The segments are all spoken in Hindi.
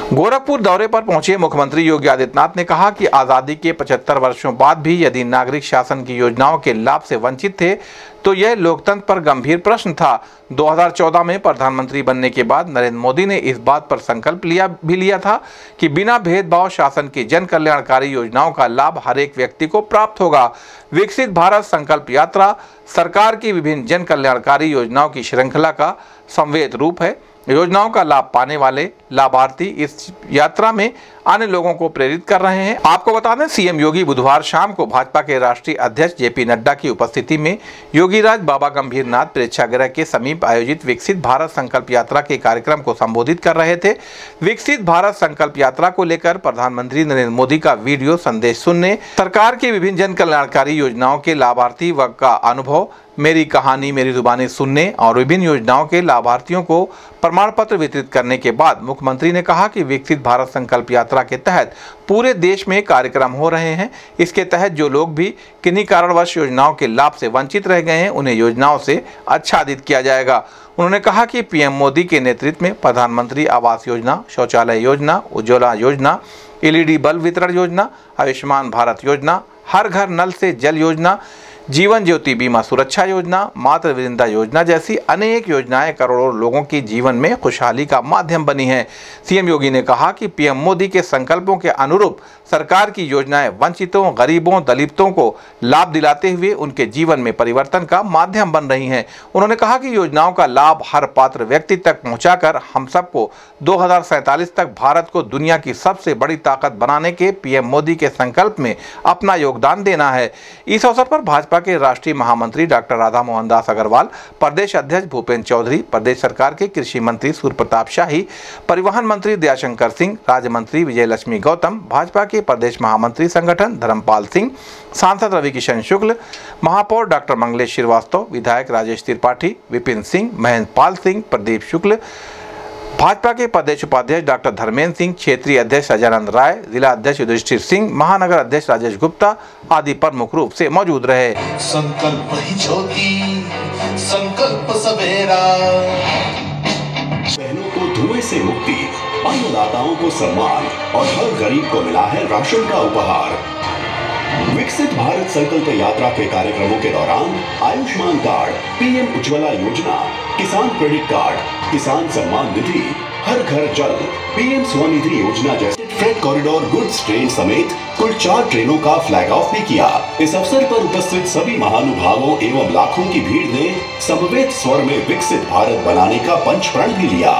गोरखपुर दौरे पर पहुंचे मुख्यमंत्री योगी आदित्यनाथ ने कहा कि आज़ादी के 75 वर्षों बाद भी यदि नागरिक शासन की योजनाओं के लाभ से वंचित थे तो यह लोकतंत्र पर गंभीर प्रश्न था। 2014 में प्रधानमंत्री बनने के बाद नरेंद्र मोदी ने इस बात पर संकल्प लिया था कि बिना भेदभाव शासन की जन कल्याणकारी योजनाओं का लाभ हर एक व्यक्ति को प्राप्त होगा। विकसित भारत संकल्प यात्रा सरकार की विभिन्न जन कल्याणकारी योजनाओं की श्रृंखला का संवेद रूप है। योजनाओं का लाभ पाने वाले लाभार्थी इस यात्रा में अन्य लोगों को प्रेरित कर रहे हैं। आपको बता दें, सीएम योगी बुधवार शाम को भाजपा के राष्ट्रीय अध्यक्ष जेपी नड्डा की उपस्थिति में योगीराज बाबा गंभीरनाथ प्रेक्षागृह के समीप आयोजित विकसित भारत संकल्प यात्रा के कार्यक्रम को संबोधित कर रहे थे। विकसित भारत संकल्प यात्रा को लेकर प्रधानमंत्री नरेंद्र मोदी का वीडियो संदेश सुनने, सरकार की विभिन्न जन कल्याणकारी योजनाओं के लाभार्थी वर्ग का अनुभव, मेरी कहानी मेरी जुबानी सुनने और विभिन्न योजनाओं के लाभार्थियों को प्रमाण पत्र वितरित करने के बाद मुख्यमंत्री ने कहा कि विकसित भारत संकल्प यात्रा के तहत पूरे देश में कार्यक्रम हो रहे हैं। इसके तहत जो लोग भी किन्हीं कारणवश योजनाओं के लाभ से वंचित रह गए हैं उन्हें योजनाओं से आच्छादित किया जाएगा। उन्होंने कहा कि पीएम मोदी के नेतृत्व में प्रधानमंत्री आवास योजना, शौचालय योजना, उज्ज्वला योजना, एलईडी बल्ब वितरण योजना, आयुष्मान भारत योजना, हर घर नल से जल योजना, जीवन ज्योति बीमा सुरक्षा योजना, मातृ वृंदा योजना जैसी अनेक योजनाएं करोड़ों लोगों के जीवन में खुशहाली का माध्यम बनी हैं। सीएम योगी ने कहा कि पीएम मोदी के संकल्पों के अनुरूप सरकार की योजनाएं वंचितों, गरीबों, दलितों को लाभ दिलाते हुए उनके जीवन में परिवर्तन का माध्यम बन रही हैं। उन्होंने कहा कि योजनाओं का लाभ हर पात्र व्यक्ति तक पहुंचाकर हम सबको 2047 तक भारत को दुनिया की सबसे बड़ी ताकत बनाने के पीएम मोदी के संकल्प में अपना योगदान देना है। इस अवसर पर भाजपा के राष्ट्रीय महामंत्री डॉक्टर राधा मोहन दास अग्रवाल, प्रदेश अध्यक्ष भूपेंद्र चौधरी, प्रदेश सरकार के कृषि मंत्री सूर्य प्रताप शाही, परिवहन मंत्री दयाशंकर सिंह, राज्य मंत्री विजय लक्ष्मी गौतम, भाजपा के प्रदेश महामंत्री संगठन धर्मपाल सिंह, सांसद रवि किशन शुक्ल, महापौर डॉक्टर मंगलेश श्रीवास्तव, विधायक राजेश त्रिपाठी, विपिन सिंह, महेंद्र पाल सिंह, प्रदीप शुक्ल, भाजपा के प्रदेश उपाध्यक्ष डॉक्टर धर्मेंद्र सिंह, क्षेत्रीय अध्यक्ष सजानंद राय, जिला अध्यक्ष युधिष्ठिर सिंह, महानगर अध्यक्ष राजेश गुप्ता आदि प्रमुख रूप से मौजूद रहे। संकल्प ही ज्योति, संकल्प सवेरा। बहनों को धुएं से मुक्ति, अन्नदाताओं को सम्मान और हर गरीब को मिला है राशन का उपहार। विकसित भारत संकल्प यात्रा के कार्यक्रमों के दौरान आयुष्मान कार्ड, पीएम उज्ज्वला योजना, किसान क्रेडिट कार्ड, किसान सम्मान निधि, हर घर जल, पीएम स्वनिधि योजना जैसे फ्रेट कॉरिडोर गुड्स ट्रेन समेत कुल 4 ट्रेनों का फ्लैग ऑफ भी किया। इस अवसर पर उपस्थित सभी महानुभावों एवं लाखों की भीड़ ने समवेत स्वर में विकसित भारत बनाने का पंचप्रण भी लिया।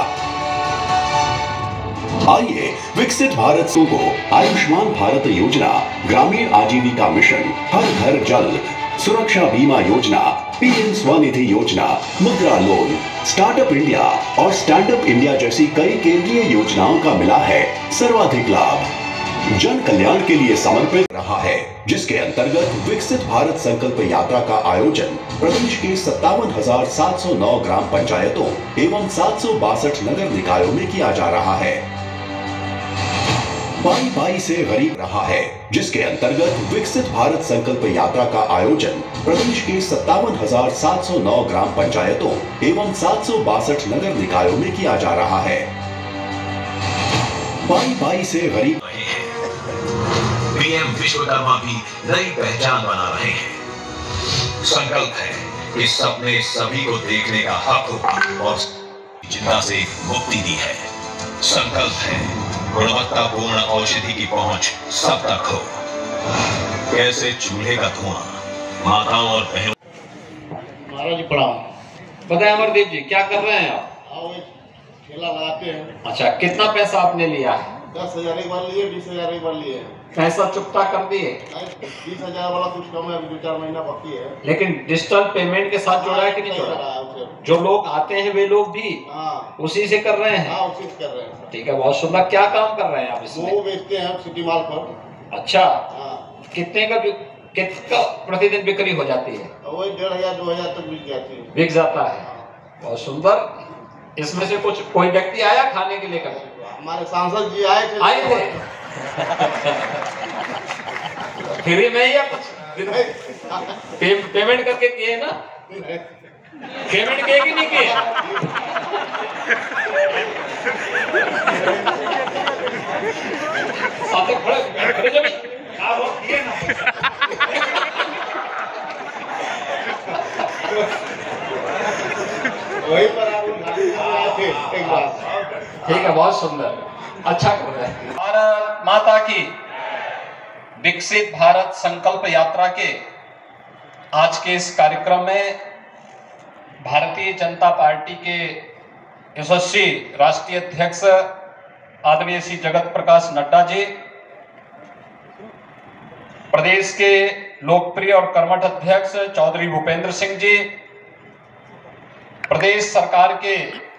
आइए विकसित भारत को आयुष्मान भारत योजना, ग्रामीण आजीविका मिशन, हर घर जल, सुरक्षा बीमा योजना, पीएम स्वनिधि योजना, मुद्रा लोन, स्टार्टअप इंडिया और स्टैंडअप इंडिया जैसी कई केंद्रीय योजनाओं का मिला है सर्वाधिक लाभ। जन कल्याण के लिए समर्पित रहा है, जिसके अंतर्गत विकसित भारत संकल्प यात्रा का आयोजन प्रदेश के 57,709 ग्राम पंचायतों एवं 762 नगर निकायों में किया जा रहा है। पाई पाई से गरीब रहा है, जिसके अंतर्गत विकसित भारत संकल्प यात्रा का आयोजन प्रदेश के 57,709 ग्राम पंचायतों एवं 762 नगर निकायों में किया जा रहा है। पाई पाई से गरीब रहे हैं। पीएम विश्वकर्मा भी नई पहचान बना रहे हैं। संकल्प है कि सपने सभी को देखने का हक हो और चिंता से मुक्ति दी है। संकल्प है गुणवत्तापूर्ण औषधि की पहुंच सब तक हो। कैसे चूल्हे का धुआं माताओं और बहनों। महाराज जी प्रणाम। बताएं अमरदीप जी, क्या कर रहे हैं आप? ठेला लगाते हैं। अच्छा, कितना पैसा आपने लिया है? 10,000 एक बार लिए, 20,000 एक बार लिए। पैसा चुकता कर दिए? 20,000 वाला कुछ कम है, 2-4 महीना बाकी है। लेकिन डिजिटल पेमेंट के साथ जोड़ा है कि नहीं जोड़ा? जो लोग आते हैं वे लोग भी उसी से कर रहे हैं? उसी से कर रहे हैं। ठीक है, बहुत सुंदर। क्या काम कर रहे हैं आप इसमें? वो बेचते हैं सिटी मॉल पर। अच्छा, कितने का कितना प्रतिदिन बिक्री हो जाती है? वही 1,500-2,000 तक बिक जाती है। बिक जाता है। बहुत सुंदर। इसमें से कुछ कोई व्यक्ति आया खाने के लिए? हमारे सांसद जी आए थे। फ्री में या कुछ पेमेंट करके किए ना? पेमेंट किए कि नहीं किए? ठीक है, बहुत सुंदर, अच्छा कर रहे हैं। भारत माता की विकसित भारत संकल्प यात्रा के आज के इस कार्यक्रम में भारतीय जनता पार्टी के यशस्वी राष्ट्रीय अध्यक्ष आदरणीय श्री जगत प्रकाश नड्डा जी, प्रदेश के लोकप्रिय और कर्मठ अध्यक्ष चौधरी भूपेंद्र सिंह जी, प्रदेश सरकार के